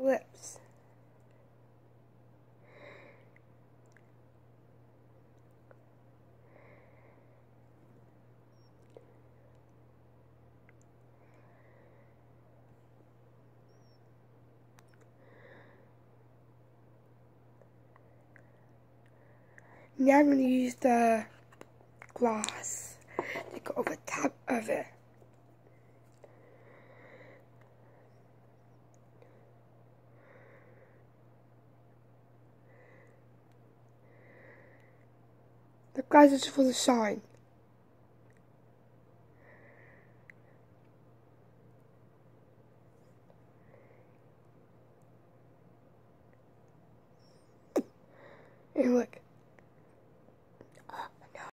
lips. Now I'm going to use the gloss to go over top of it. The glass is full of shine. And look.